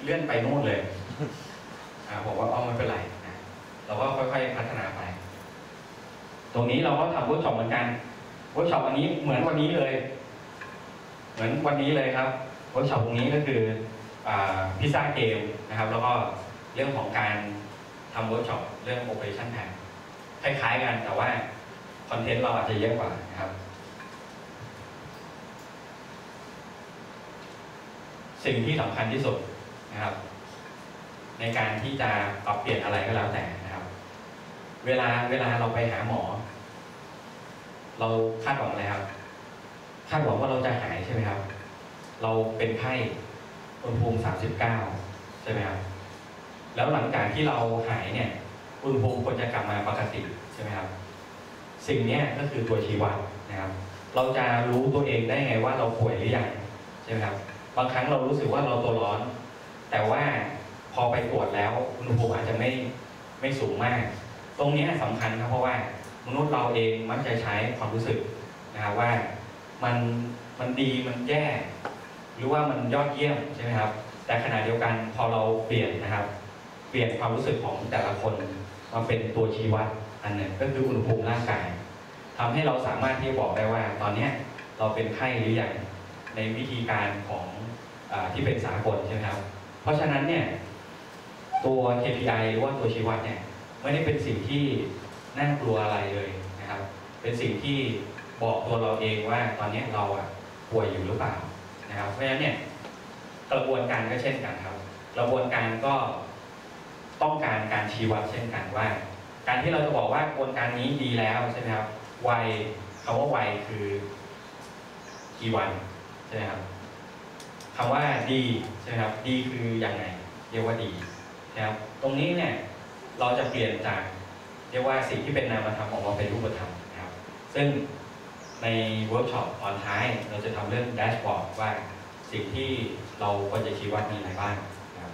ลื่อนไปโน่นเลยบอกว่าไม่เป็นไรนะเราก็ค่อยๆพัฒนาไปตรงนี้เราก็ทำเวิร์กช็อปเหมือนกันเวิร์กช็อปอันนี้เหมือนวันนี้เลยเหมือนวันนี้เลยครับเวิร์กช็อปตรงนี้ก็คือพิซซ่าเกมนะครับแล้วก็เรื่องของการทำเวิร์กช็อปเรื่อง Operation Plan คล้ายๆกันแต่ว่าคอนเทนต์เราอาจจะเยอะกว่านะครับสิ่งที่สำคัญที่สุดนะครับในการที่จะปรับเปลี่ยนอะไรก็แล้วแต่นะครับเวลาเราไปหาหมอเราคาดหวังอะไรครับคาดหวังว่าเราจะหายใช่ไหมครับเราเป็นไข้อุณหภูมิ39ใช่ไหมครับแล้วหลังจากที่เราหายเนี่ยอุณหภูมิควรจะกลับมาปกติใช่ไหมครับสิ่งนี้ก็คือตัวชี้วัดนะครับเราจะรู้ตัวเองได้ไงว่าเราป่วยหรือยังใช่ไหมครับบางครั้งเรารู้สึกว่าเราตัวร้อนแต่ว่าพอไปตรวจแล้วอุณหภูมิอาจจะไม่สูงมากตรงนี้สำคัญครับเพราะว่ามนุษย์เราเองมักจะใช้ความรู้สึกนะครับว่ามันดีมันแย่หรือว่ามันยอดเยี่ยมใช่ไหมครับแต่ขณะเดียวกันพอเราเปลี่ยนนะครับเปลี่ยนความรู้สึกของแต่ละคนมาเป็นตัวชี้วัดอันหนึ่งก็คืออุณหภูมิร่างกายทำให้เราสามารถที่จะบอกได้ว่าตอนนี้เราเป็นไข้หรือยังในวิธีการของที่เป็นสากลใช่ไหมครับเพราะฉะนั้นเนี่ยตัว KPI หรือว่าตัวชี้วัดเนี่ยไม่ได้เป็นสิ่งที่น่ากลัวอะไรเลยนะครับเป็นสิ่งที่บอกตัวเราเองว่าตอนนี้เราป่วยอยู่หรือเปล่านะครับเพราะฉะนั้นเนี่ยกระบวนการก็เช่นกันครับกระบวนการก็ต้องการการชี้วัดเช่นกันว่าการที่เราจะบอกว่ากระบวนการนี้ดีแล้วใช่ไหมครับวัยคำว่าวัยคือกี่วันใช่ไหมครับคำว่าดีใช่ไหมครับดีคือยังไงเรียกว่าดีนะครับตรงนี้เนี่ยเราจะเปลี่ยนจากเรียกว่าสิ่งที่เป็นนามธรรมออกมาเป็นรูปธรรมนะครับซึ่งในเวิร์กช็อปตอนท้ายเราจะทำเรื่องแดชบอร์ดว่าสิ่งที่เราควรจะชี้วัดมีอะไรบ้างนะครับ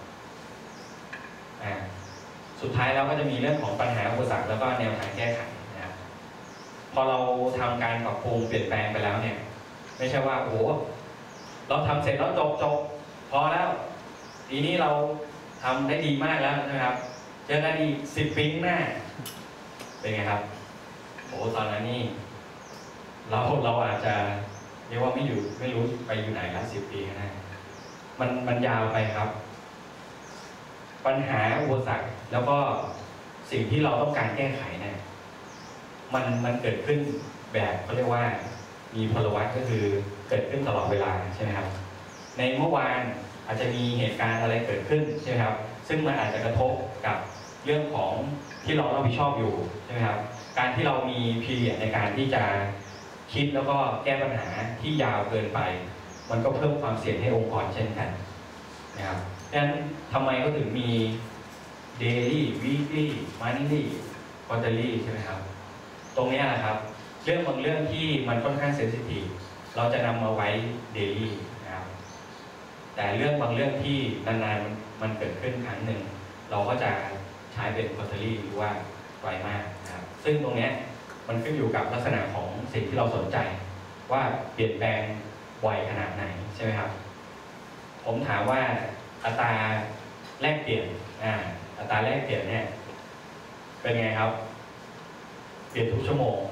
สุดท้ายเราก็จะมีเรื่องของปัญหาอุปสรรคแล้วก็แนวทางแก้ไขนะครับพอเราทำการปรับปรุงเปลี่ยนแปลงไปแล้วเนี่ยไม่ใช่ว่าโอ้โหเราทำเสร็จแล้วจบพอแล้วปีนี้เราทำได้ดีมากแล้วนะครับเจอกันอีก10 ปีข้างหน้าเป็นไงครับโอ้ตอนนั้นนี่เราอาจจะเรียกว่าไม่รู้ไปอยู่ไหนแล้ว10 ปีข้างหน้ามันยาวไปครับปัญหาอุปสรรคแล้วก็สิ่งที่เราต้องการแก้ไขเนี่ยมันเกิดขึ้นแบบเขาเรียกว่ามีพลวัตก็คือเกิดขึ้นตลอดเวลาใช่ไหมครับในเมื่อวานอาจจะมีเหตุการณ์อะไรเกิดขึ้นใช่ไหมครับซึ่งมันอาจจะกระทบกับเรื่องของที่เรารับผิดชอบอยู่ใช่ไหมครับการที่เรามีพีเรียดในการที่จะคิดแล้วก็แก้ปัญหาที่ยาวเกินไปมันก็เพิ่มความเสี่ยงให้องค์กรเช่นกันนะครับดังนั้นทำไมก็ถึงมี daily weekly monthly quarterly ใช่ไหมครับตรงนี้แหละครับเรื่องบางเรื่องที่มันค่อนข้างเซนซิทีฟเราจะนำมาไว้ daily นะครับแต่เรื่องบางเรื่องที่นานๆมันเกิดขึ้นครั้งหนึ่งเราก็จะใช้เป็น quarterly หรือว่าไตรมาสนะครับซึ่งตรงนี้มันขึ้นอยู่กับลักษณะของสิ่งที่เราสนใจว่าเปลี่ยนแปลงไวขนาดไหนใช่ไหมครับผมถามว่าอัตราแลกเปลี่ยนอัตราแลกเปลี่ยนเนี่ยเป็นไงครับเปลี่ยนทุกชั่วโมง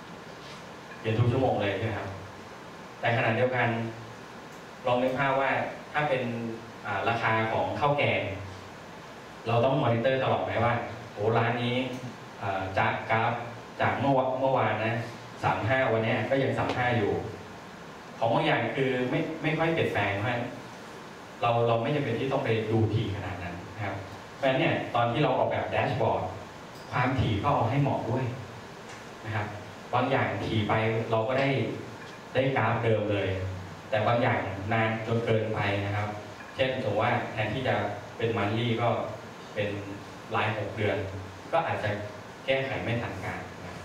เลยใช่ไหมครับแต่ขณะเดียวกันลองนึกภาพว่าถ้าเป็นราคาของข้าวแกงเราต้องมอนิเตอร์ตลอดไหมว่าโอ้ร้านนี้จากกราฟจากเมื่อวานนะ35วันนี้ก็ยัง35อยู่ของบางอย่างคือไม่ค่อยเปลี่ยนแปลงเพราะเราไม่จำเป็นที่ต้องไปดูถี่ขนาดนั้นนะครับเพราะฉะนั้นเนี่ยตอนที่เราออกแบบแดชบอร์ดความถี่ก็เอาให้เหมาะด้วยนะครับบางอย่างถี่ไปเราก็ได้กราฟเดิมเลยแต่บางอย่างนานจนเกินไปนะครับเช่นสมมติว่าแทนที่จะเป็นมันลี่ก็เป็นราย6 เดือนก็อาจจะแก้ไขไม่ทันการนะ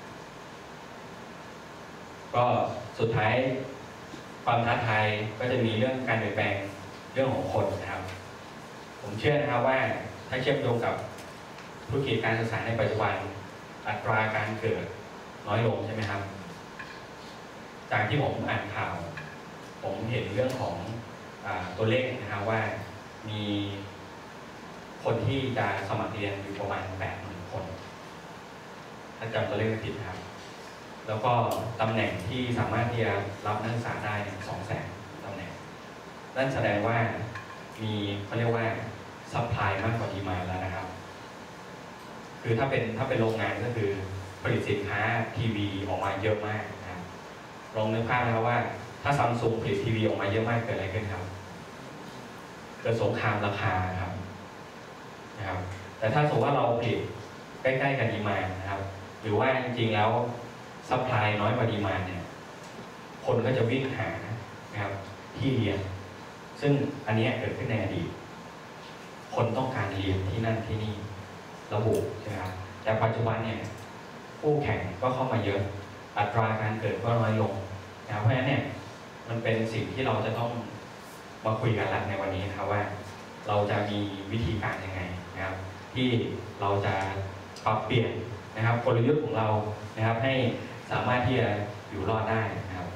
ก็สุดท้ายความท้าทายก็จะมีเรื่องการเปลี่ยนแปลงเรื่องของคนนะครับผมเชื่อนะครับว่าถ้าเชื่อมโยงกับธุรกิจการศึกษาในปัจจุบันอัตราการเกิดน้อยลงใช่ไหมครับจากที่ผมอ่านข่าวผมเห็นเรื่องของตัวเลขนะครับว่ามีคนที่จะสมัครเรียนอยู่ประมาณ80,000 คนถ้าจำตัวเลขไม่ผิดนะครับแล้วก็ตำแหน่งที่สามารถที่จะรับนักศึกษาได้200,000 ตำแหน่งนั่นแสดงว่ามีเขาเรียกว่าซัพพลายมากกว่าดีมานด์แล้วนะครับคือถ้าเป็นโรงงานก็คือผลิตสินค้าทีวีออกมาเยอะมากนะครับลองนึกภาพนะครับว่าถ้าซัมซุงผลิตทีวีออกมาเยอะมากเกิดอะไรขึ้นครับเกิดสงครามราคาครับนะครับแต่ถ้าสมมติว่าเราผลิตใกล้ๆกับดีมานด์นะครับหรือว่าจริงๆแล้วซัพพลายน้อยกว่าดีมานด์เนี่ยคนก็จะวิ่งหานะครับที่เรียนซึ่งอันนี้เกิดขึ้นในอดีตคนต้องการเรียนที่นั่นที่นี่ระบุใช่ไหมครับแต่ปัจจุบันเนี่ยผู้แข่งก็เข้ามาเยอะอัตราการเกิดก็น้อยลงนะครับเพราะฉะนั้นเนี่ยมันเป็นสิ่งที่เราจะต้องมาคุยกันแล้วในวันนี้นะครับว่าเราจะมีวิธีการยังไงนะครับที่เราจะปรับเปลี่ยนนะครับกลยุทธ์ของเรานะครับให้สามารถที่จะอยู่รอดได้นะครับ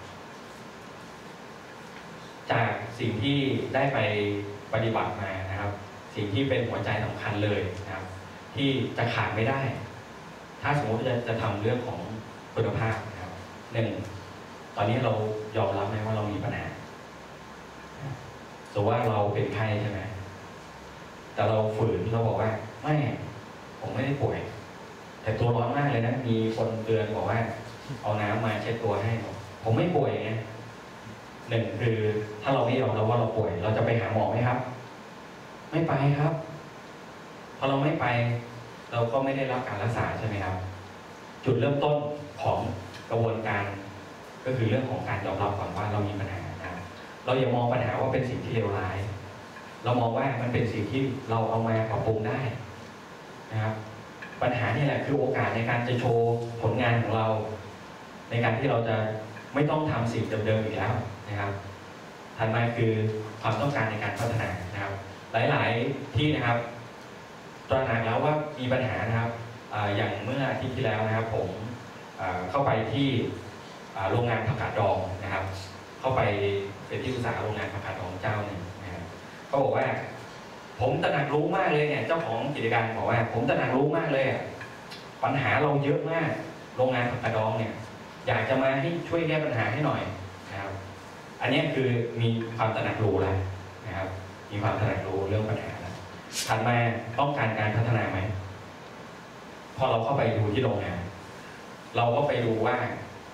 จากสิ่งที่ได้ไปปฏิบัติมานะครับสิ่งที่เป็นหัวใจสำคัญเลยนะครับที่จะขาดไม่ได้ถ้าสมมติจะทำเรื่องของคุณภาพนะครับ1ตอนนี้เรายอมรับไหมว่าเรามีปัญหาสมมติว่าเราเป็นไข้ใช่ไหมแต่เราฝืนเราบอกว่าไม่ผมไม่ได้ป่วยแต่ตัวร้อนมากเลยนะมีคนเตือนบอกว่าเอาน้ำมาเช็ดตัวให้ผมไม่ป่วยไง1คือถ้าเราไม่ยอมรับว่าเราป่วยเราจะไปหาหมอไหมครับไม่ไปครับพอเราไม่ไปเราก็ไม่ได้รับการรักษาใช่ไหมครับจุดเริ่มต้นของกระบวนการก็คือเรื่องของการยอมรับก่อนว่าเรามีปัญหาเราอย่ามองปัญหาว่าเป็นสิ่งที่เลวร้ายเรามองว่ามันเป็นสิ่งที่เราเอามาปรับปรุงได้นะครับปัญหานี่แหละคือโอกาสในการจะโชว์ผลงานของเราในการที่เราจะไม่ต้องทำสิ่งเดิมๆอีกแล้วนะครับถัดมาคือความต้องการในการพัฒนานะครับหลายๆที่นะครับตระหนักแล้วว่ามีปัญหานะครับอย่างเมื่ออาทิตย์ที่แล้วนะครับผมเข้าไปที่โรงงานผักกาดดองนะครับเข้าไปเป็นที่ปรึกษาโรงงานผักกาดดองเจ้าหนึ่งนะครับเขาบอกว่าผมตระหนักรู้มากเลยเนี่ยเจ้าของกิจการบอกว่าผมตระหนักรู้มากเลยปัญหาเราเยอะมากโรงงานผักกาดดองเนี่ยอยากจะมาให้ช่วยแก้ปัญหาให้หน่อยนะครับอันนี้คือมีความตระหนักรู้แล้วนะครับมีความตระหนักรู้เรื่องปัญหาแล้วถัดมาต้องการการพัฒนาไหมพอเราเข้าไปดูที่โรงงานเราก็ไปดูว่า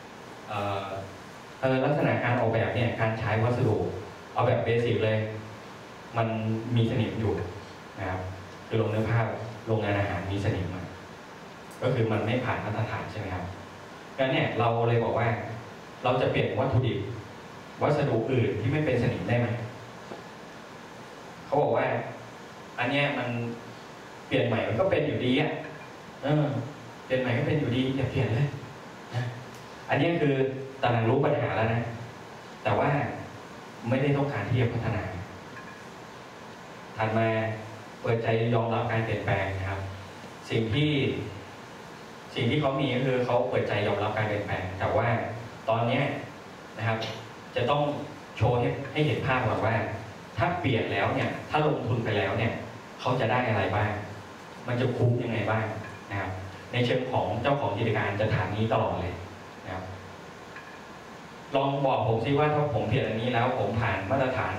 ลักษณะการออกแบบเนี่ยการใช้วัสดุเอาแบบเบสิกเลยมันมีสนิมอยู่นะครับคือลงนึกภาพโรงงานอาหารมีสนิมก็คือมันไม่ผ่านมาตรฐานใช่ไหมครับงั้นเนี่ยเราเลยบอกว่าเราจะเปลี่ยนวัตถุดิบวัสดุอื่นที่ไม่เป็นสนิมได้ไหมเขาบอกว่าอันเนี้ยมันเปลี่ยนใหม่มันก็เป็นอยู่ดีอ่ะเปลี่ยนใหม่ก็เป็นอยู่ดีอย่าเปลี่ยนเลยนะอันนี้คือตระหนักรู้ปัญหาแล้วนะแต่ว่าไม่ได้ต้องการที่จะพัฒนาถัดมาเปิดใจยอมรับการเปลี่ยนแปลงนะครับสิ่งที่เขามีก็คือเขาเปิดใจยอมรับการเปลี่ยนแปลงแต่ว่าตอนนี้นะครับจะต้องโชว์ให้เห็นภาพก่อนว่าถ้าเปลี่ยนแล้วเนี่ยถ้าลงทุนไปแล้วเนี่ยเขาจะได้อะไรบ้างมันจะคุ้มยังไงบ้างนะครับในเชิงของเจ้าของกิจการจะถามนี้ตลอดเลยนะครับลองบอกผมซิว่าถ้าผมเปลี่ยนอันนี้แล้วผมผ่านมาตรฐาน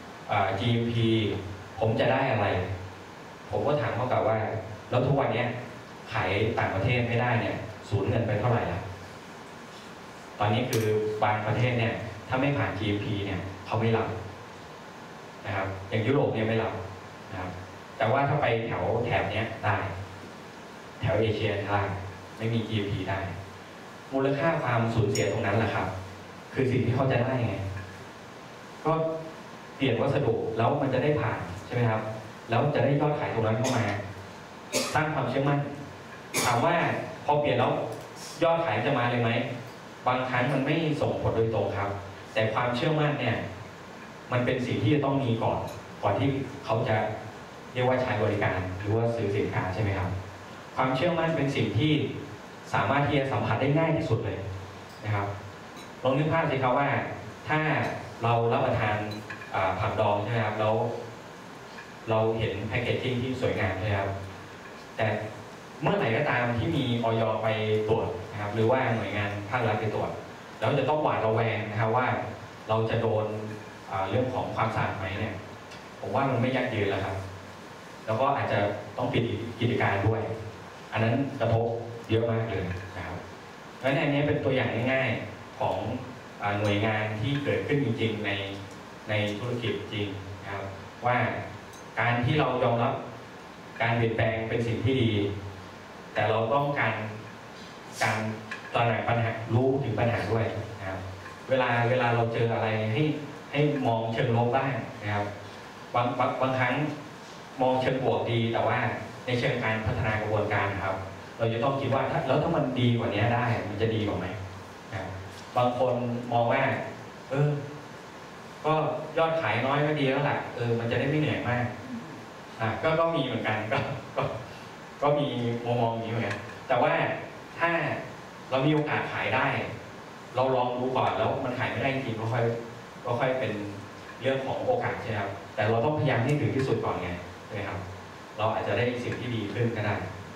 GMP ผมจะได้อะไรผมก็ถามเขากลับว่าแล้วทุกวันนี้ขายต่างประเทศไม่ได้เนี่ยสูญเงินไปเท่าไหร่ละตอนนี้คือบางประเทศเนี่ยถ้าไม่ผ่าน GMP เนี่ยเขาไม่รับนะครับอย่างยุโรปเนี่ยไม่รับนะครับแต่ว่าถ้าไปแถบนี้ได้แถวเอเชียได้ไม่มี GMP ได้มูลค่าความสูญเสียตรงนั้นแหละครับคือสิ่งที่เขาจะได้ไงก็เปลี่ยนวัสดุแล้วมันจะได้ผ่านใช่ไหมครับแล้วจะได้ยอดขายตรงนั้นเข้ามาสร้างความเชื่อมั่นถามว่าพอเปลี่ยนแล้วยอดขายจะมาเลยไหมบางครั้งมันไม่ส่งผลโดยตรงครับแต่ความเชื่อมั่นเนี่ยมันเป็นสิ่งที่จะต้องมีก่อนที่เขาจะเรียกว่าใช้บริการหรือว่าซื้อสินค้าใช่ไหมครับความเชื่อมั่นเป็นสิ่งที่สามารถที่จะสัมผัสได้ง่ายที่สุดเลยนะครับลองนึกภาพสิครับว่าถ้าเรารับประทานผักดองใช่ไหมครับแล้วเราเห็นแพคเกจจิ้งที่สวยงามเลยครับแต่เมื่อไหร่ก็ตามที่มีอย.ไปตรวจนะครับหรือว่าหน่วยงานภาครัฐไปตรวจแล้วจะต้องหวาดระแวงนะครับว่าเราจะโดนเรื่องของความสะอาดไหมเนี่ยผมว่ามันไม่ยั่งยืนแล้วครับแล้วก็อาจจะต้องปิดกิจการด้วยอันนั้นกระทบเยอะมากเลยนะครับเพราะฉะนั้นอันนี้เป็นตัวอย่างง่ายๆของหน่วยงานที่เกิดขึ้นจริงๆในธุรกิจจริงนะครับว่าการที่เรายอมรับการเปลี่ยนแปลงเป็นสิ่งที่ดีแต่เราต้องการตระหนักปัญหารู้ถึงปัญหาด้วยนะครับเวลาเราเจออะไรให้มองเชิงลบบ้างนะครับบางครั้งมองเชิงบวกดีแต่ว่าในเชิงการพัฒนากระบวนการนะครับเราจะต้องคิดว่าถ้ามันดีกว่านี้ได้มันจะดีกว่าไหมนะบางคนมองว่าก็ยอดขายน้อยก็ดีแล้วล่ะมันจะได้ไม่เหนื่อยมากก็มีเหมือนกันก็มีมองอย่างนี้เหมือนกันแต่ว่าถ้าเรามีโอกาสขายได้เราลองดูก่อนแล้วมันขายไม่ได้จริงก็ค่อยเป็นเรื่องของโอกาสใช่ไหมครับแต่เราต้องพยายามให้ถึงที่สุดก่อนไงใช่ไหมครับเราอาจจะได้สิ่งที่ดีขึ้นก็ได้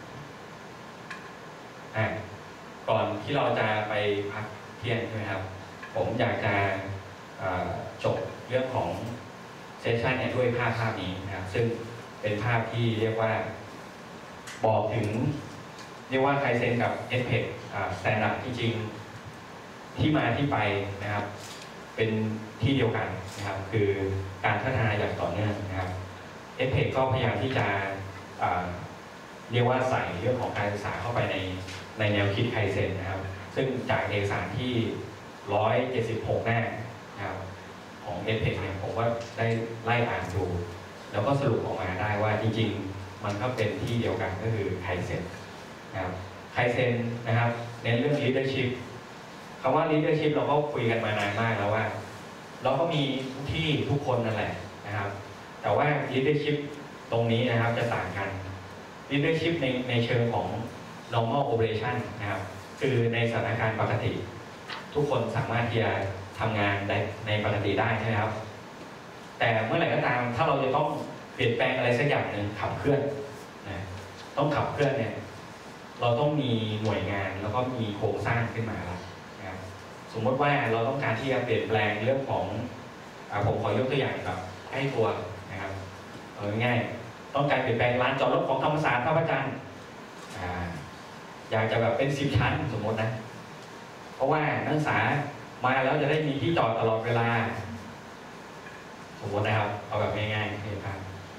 ก่อนที่เราจะไปพักเที่ยงใช่ไหมครับผมอยากจะจบเรื่องของเซสชันเนี่ยด้วยภาพนี้นะครับซึ่งเป็นภาพที่เรียกว่าบอกถึงเรียกว่าไคเซนกับ EDTech Standard จริงๆที่มาที่ไปนะครับเป็นที่เดียวกันนะครับคือการพัฒนาอย่างต่อเนื่องนะครับ EDTech ก็พยายามที่จะเรียกว่าใส่เรื่องของการศึกษาเข้าไปในแนวคิดไคเซนนะครับซึ่งจากเอกสารที่176 หน้านะครับของ EDTech เนี่ยผมก็ได้ไล่อ่านดูแล้วก็สรุปออกมาได้ว่าจริงๆมันก็เป็นที่เดียวกันก็คือไคเซนนะครับไคเซนนะครับเน้นเรื่อง leadership คำว่า leadership เราก็คุยกันมานานมากแล้วว่าเราก็มีทุกที่ทุกคนนั่นแหละนะครับแต่ว่า leadership ตรงนี้นะครับจะต่างกัน leadership ในเชิงของ normal operation นะครับคือในสถานการณ์ปกติทุกคนสามารถที่จะทำงานในปกติได้ใช่ไหมครับแต่เมื่อไหร่ก็ตามถ้าเราจะต้องเปลี่ยนแปลงอะไรสักอย่างหนึ่งขับเคลื่อนนะต้องขับเคลื่อนเนี่ยเราต้องมีหน่วยงานแล้วก็มีโครงสร้างขึ้นมาแล้วนะครับสมมติว่าเราต้องการที่จะเปลี่ยนแปลงเรื่องของผมขอยกตัวอย่างแบบใกล้ตัวนะครับง่ายๆต้องการเปลี่ยนแปลงลานจอดรถของธรรมศาสตร์ท่าพระจันทร์อยากจะแบบเป็น10 ชั้นสมมตินะเพราะว่านักศึกษามาแล้วจะได้มีที่จอดตลอดเวลาสมมตินะครับเอาแบบง่ายๆเห็นภาพ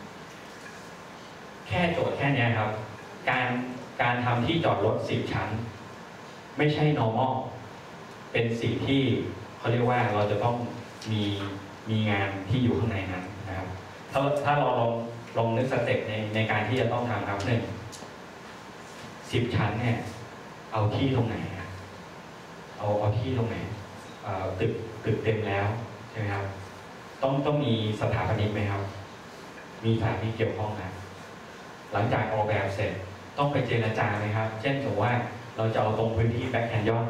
แค่โจทย์แค่นี้ครับการทำที่จอดรถ10 ชั้นไม่ใช่ normal เป็นสิ่งที่เขาเรียกว่าเราจะต้องมีงานที่อยู่ข้างในนั้นนะครับถ้าเราลองนึกสเต็ปในการที่จะต้องทำครับ10 ชั้นเนี่ยเอาที่ตรงไหนเอาที่ตรงไหนตึกเต็มแล้วใช่ไหมครับต้องมีสถาปนิกไหมครับมีสถาปนิกเกี่ยวข้องนะหลังจากออกแบบเสร็จต้องไปเจรจาไหมครับเช่นสมมติว่าเราจะเอาตรงพื้นที่แบ็คแคนยอน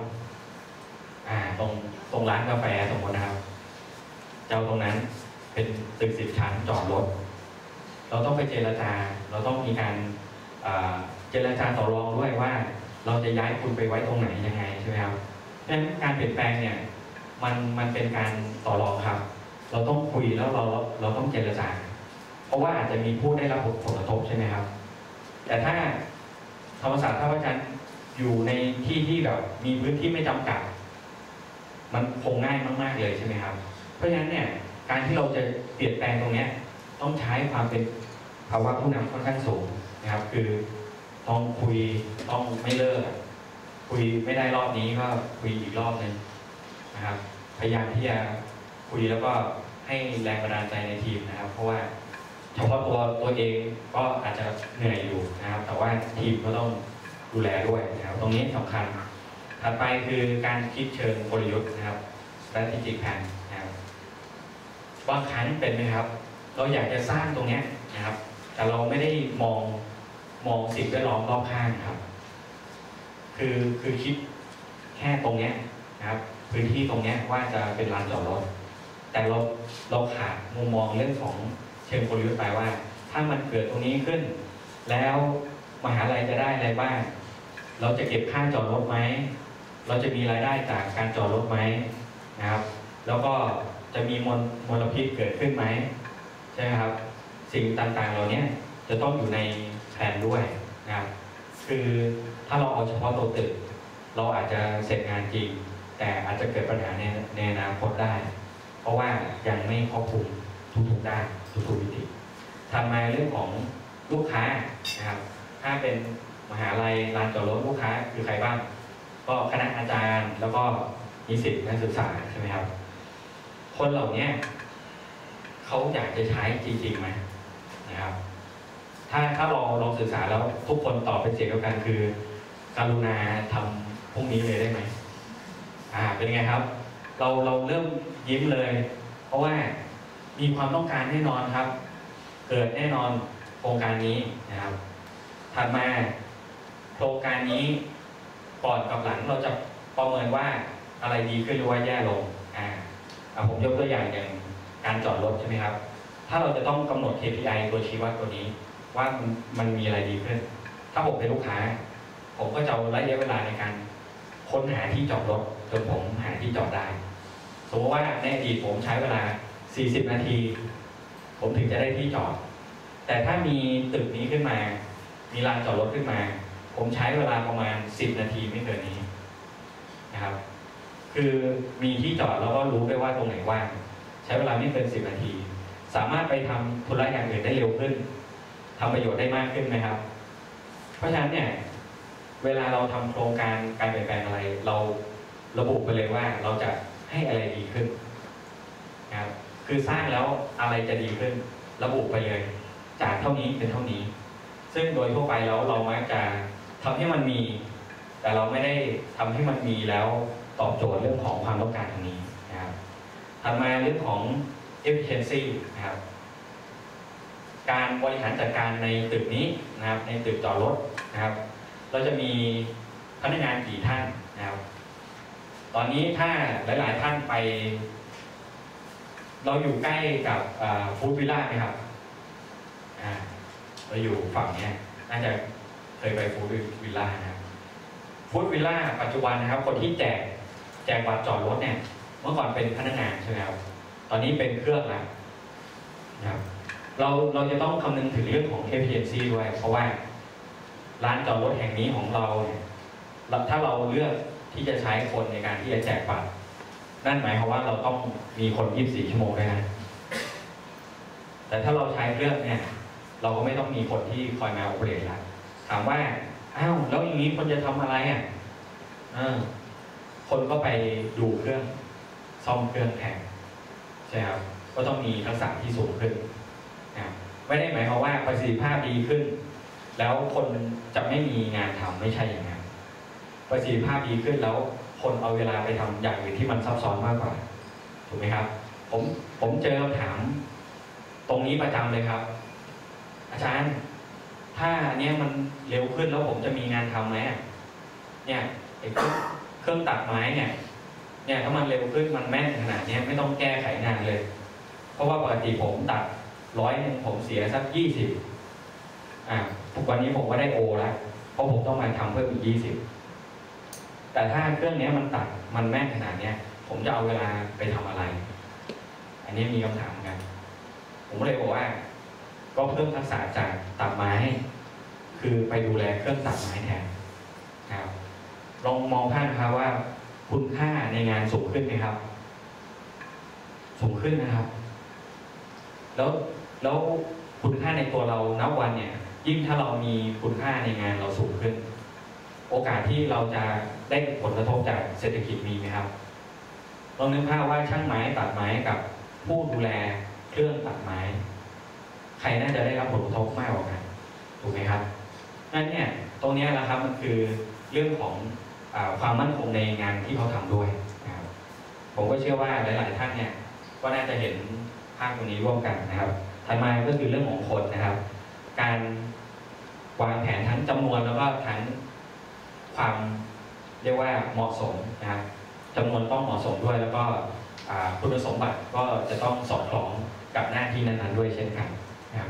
ตรงร้านกาแฟสมมตินะครับจะเอาตรงนั้นเป็นตึก10 ชั้นจอดรถเราต้องไปเจรจาเราต้องมีการเจรจาต่อรองด้วยว่าเราจะย้ายคุณไปไว้ตรงไหนยังไงใช่ไหมครับเพราะฉะนั้นการเปลี่ยนแปลงเนี่ยมันเป็นการต่อรองครับเราต้องคุยแล้วเราต้องเจรจาเพราะว่าอาจจะมีผู้ได้รับผลกระทบใช่ไหมครับแต่ถ้าธรรมศาสตร์ท่าพระจันทร์อยู่ในที่แบบมีพื้นที่ไม่จำกัดมันคงง่ายมากๆเลยใช่ไหมครับเพราะฉะนั้นเนี่ยการที่เราจะเปลี่ยนแปลงตรงนี้ต้องใช้ความเป็นภาวะผู้นำค่อนข้างสูงนะครับคือต้องคุยต้องไม่เลิกคุยไม่ได้รอบนี้ก็คุยอีกรอบนึงนะครับพยายามที่จะคุยแล้วก็ให้แรงบันดาลใจในทีมนะครับเพราะว่าเฉพาะตัวเองก็อาจจะเหนื่อยอยู่นะครับแต่ว่าทีมก็ต้องดูแลด้วยนะครับตรงนี้สำคัญถัดไปคือการคิดเชิงกลยุทธ์นะครับ strategic plan นะครับบางครั้งเป็นไหมครับเราอยากจะสร้างตรงนี้นะครับแต่เราไม่ได้มองสิ่งแวดล้อมรอบข้างครับคือคิดแค่ตรงนี้นะครับพื้นที่ตรงนี้ว่าจะเป็นลานจอดรถแต่เราขาดมุมมองเรื่องของเชิงกลยุทธ์ไปว่าถ้ามันเกิดตรงนี้ขึ้น แล้วมหาลัยจะได้อะไรบ้างเราจะเก็บค่าจอดรถไหมเราจะมีรายได้จากการจอดรถไหมนะครับแล้วก็จะมีมลพิษเกิดขึ้นไหมใช่ไหมครับสิ่งต่างๆเหล่านี้จะต้องอยู่ในแผนด้วยนะครับคือถ้าเราเอาเฉพาะตัวตึกเราอาจจะเสร็จงานจริงแต่อาจจะเกิดปัญหาในอนาคตได้เพราะว่ายังไม่ครอบคลุมทุกด้านทุกมิติทำมาเรื่องของลูกค้านะครับถ้าเป็นมหาลัยลานจอดรถลูกค้าคือใครบ้างก็คณะอาจารย์แล้วก็นิสิตนักศึกษาใช่ไหมครับคนเหล่านี้เขาอยากจะใช้จริงๆไหมนะครับถ้าลองศึกษาแล้วทุกคนตอบเป็นเสียงเดียวกันคือการุณาทำพวกนี้เลยได้ไหมเป็นไงครับเราเริ่มยิ้มเลยเพราะว่ามีความต้องการแน่นอนครับเกิดแน่นอนโครงการนี้นะครับถัดมาโครงการนี้ก่อนกับหลังเราจะประเมินว่าอะไรดีขึ้นหรือว่าแย่ลงผมยกตัวอย่างการจอดรถใช่ไหมครับถ้าเราจะต้องกำหนด KPI ตัวชี้วัดตัวนี้ว่ามันมีอะไรดีขึ้นถ้าผมเป็นลูกค้าผมก็จะเอาระยะเวลาในการค้นหาที่จอดรถจนผมหาที่จอดได้สมมติว่าในอดีตผมใช้เวลา40 นาทีผมถึงจะได้ที่จอดแต่ถ้ามีตึกนี้ขึ้นมามีลานจอดรถขึ้นมาผมใช้เวลาประมาณ10 นาทีไม่เกินนี้นะครับคือมีที่จอดแล้วก็รู้ได้ว่าตรงไหนว่างใช้เวลาไม่เกิน10 นาทีสามารถไปทำธุระอย่างอื่นได้เร็วขึ้นทำประโยชน์ได้มากขึ้นไหมครับเพราะฉะนั้นเนี่ยเวลาเราทำโครงการการเปลี่ยนแปลงอะไรเราระบุไปเลยว่าเราจะให้อะไรดีขึ้นนะครับคือสร้างแล้วอะไรจะดีขึ้นระบุไปเลยจากเท่านี้เป็นเท่านี้ซึ่งโดยทั่วไปแล้วเรามักจะทำให้มันมีแต่เราไม่ได้ทำให้มันมีแล้วตอบโจทย์เรื่องของความต้องการตรงนี้นะครับถัดมาเรื่องของ efficiency นะครับการบริหารจัดการในตึกนี้นะครับในตึกจอดรถนะครับเราจะมีพนักงานกี่ท่านนะครับตอนนี้ถ้าหลายๆท่านไปเราอยู่ใกล้กับฟู้ดวิลล่าไหมครับเราอยู่ฝั่งนี้น่าจะเคยไปฟู้ดวิลล่านะครับฟู้ดวิลล่าปัจจุบันนะครับคนที่แจกบัตรจอดรถเนี่ยเมื่อก่อนเป็นพนักงานใช่ไหมครับตอนนี้เป็นเครื่องแล้วนะครับเราจะต้องคำนึงถึงเรื่องของ efficiency ด้วยเพราะว่าร้านจอดรถแห่งนี้ของเราเนี่ยถ้าเราเลือกที่จะใช้คนในการที่จะแจกบัตรนั่นหมายความว่าเราต้องมีคน24 ชั่วโมงด้วยนะแต่ถ้าเราใช้เครื่องเนี่ยเราก็ไม่ต้องมีคนที่คอยมาโอเปเรตแล้วถามว่าอ้าวแล้วอย่างนี้คนจะทำอะไรคนก็ไปดูเครื่องซ่อมเครื่องแทนใช่ครับก็ต้องมีทักษะที่สูงขึ้นไม่ได้หมายความว่าประสิทธิภาพดีขึ้นแล้วคนจะไม่มีงานทำไม่ใช่อย่างนั้นประสิทธิภาพดีขึ้นแล้วคนเอาเวลาไปทำอย่างอื่นที่มันซับซ้อนมากกว่าถูกไหมครับผมเจอคำถามตรงนี้ประจำเลยครับอาจารย์ถ้าเนี้ยมันเร็วขึ้นแล้วผมจะมีงานทำไหมเนี่ยเครื่องตัดไม้เนี่ยถ้ามันเร็วขึ้นมันแม่นขนาดนี้ไม่ต้องแก้ไขงานเลยเพราะว่าปกติผมตัด100ผมเสียสัก20วันนี้ผมก็ได้โอแล้วเพราะผมต้องมาทำเพิ่มอีก20แต่ถ้าเครื่องนี้มันตัดมันแม่นขนาดนี้ผมจะเอาเวลาไปทำอะไรอันนี้มีคำถามกันผมเลยบอกว่าก็เพิ่มทักษะจากตัดไม้คือไปดูแลเครื่องตัดไม้แทนครับลองมองภาพนะครับว่าคุณค่าในงานสูงขึ้นไหมครับสูงขึ้นนะครับแล้วคุณค่าในตัวเรานับวันเนี่ยยิ่งถ้าเรามีคุณค่าในงานเราสูงขึ้นโอกาสที่เราจะได้ผลกระทบจากเศรษฐกิจมีไหมครับลองนึกภาพว่าช่างไม้ตัดไม้กับผู้ดูแลเครื่องตัดไม้ใครน่าจะได้รับผลกระทบมากกว่ากันถูกไหมครับนั่นเนี่ยตรงนี้แหละครับมันคือเรื่องของความมั่นคงในงานที่เขาทำด้วยนะครับผมก็เชื่อว่าหลายๆท่านเนี่ยก็น่าจะเห็นภาพตรงนี้ร่วมกันนะครับถัดมาก็คือเรื่องของคนนะครับการวางแผนทั้งจำนวนแล้วก็ทั้งความเรียกว่าเหมาะสมนะครับจำนวนต้องเหมาะสมด้วยแล้วก็คุณสมบัติก็จะต้องสอดคล้องกับหน้าที่นั้นๆด้วยเช่นกันนะครับ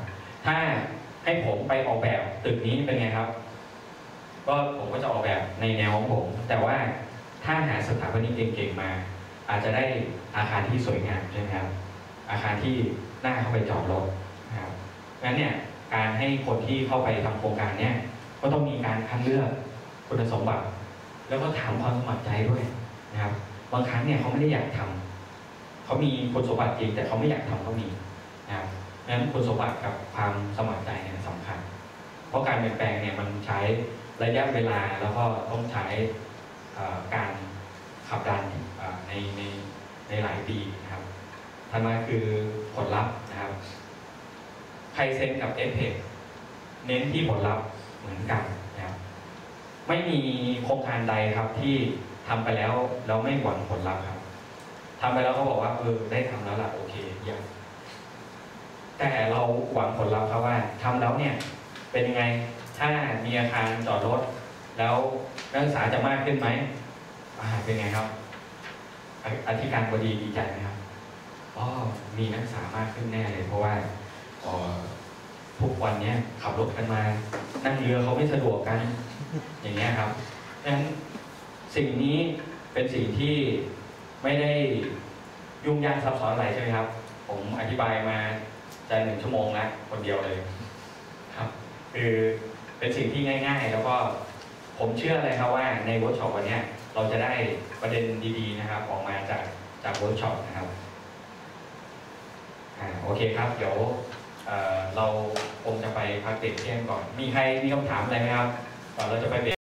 ถ้าให้ผมไปออกแบบตึกนี้เป็นไงครับก็ผมก็จะออกแบบในแนวของผมแต่ว่าถ้าหาสถาปนิกเก่งๆมาอาจจะได้อาคารที่สวยงามใช่ไหมครับอาคารที่น่าเข้าไปจอดรถนะครับงั้นเนี่ยการให้คนที่เข้าไปทำโครงการเนี่ยก็ต้องมีการคัดเลือกคุณสมบัติแล้วก็ถามความสมัครใจด้วยนะครับบางครั้งเนี่ยเขาไม่ได้อยากทำเขามีคุณสมบัติจริงแต่เขาไม่อยากทำก็มีนะครับงั้นคุณสมบัติกับความสมัครใจเนี่ยสำคัญเพราะการเปลี่ยนแปลงเนี่ยมันใช้ระยะเวลาแล้วก็ต้องใช้การขับดันในหลายปีนะครับถัดมาคือผลลัพธ์นะครับไคเซ็นกับเอฟเ เน้นที่ผลลัพธ์เหมือนกันนะครับไม่มีโครงการใดครับที่ทำไปแล้วเราไม่หวังผลลัพธ์ครับทำไปแล้วเขาบอกว่าได้ทำแล้วล่ะโอเคเยี่ยมแต่เราหวังผลลัพธ์ครับว่าทำแล้วเนี่ยเป็นยังไงถ้ามีอาคารจอดรถแล้วนักศึกษาจะมากขึ้นไหมเป็นไงครับอธิการบดีดีใจไหมครับมีนักศึกษามากขึ้นแน่เลยเพราะว่าทุกวันนี้ขับรถกันมานั่งเรือเขาไม่สะดวกกันอย่างเงี้ยครับดังนั้นสิ่งนี้เป็นสิ่งที่ไม่ได้ยุ่งยากซับซ้อนอะไรใช่ไหมครับผมอธิบายมาจะ1 ชั่วโมงแล้วคนเดียวเลยครับคือเป็นสิ่งที่ง่ายๆแล้วก็ผมเชื่อเลยครับว่าในเวิร์กช็อปวันนี้เราจะได้ประเด็นดีๆนะครับออกมาจากเวิร์กช็อปนะครับโอเคครับเดี๋ยวเราคงจะไปพักเบรกเที่ยงก่อนมีใครมีคำถามอะไรไหมครับก่อนเราจะไปเบรก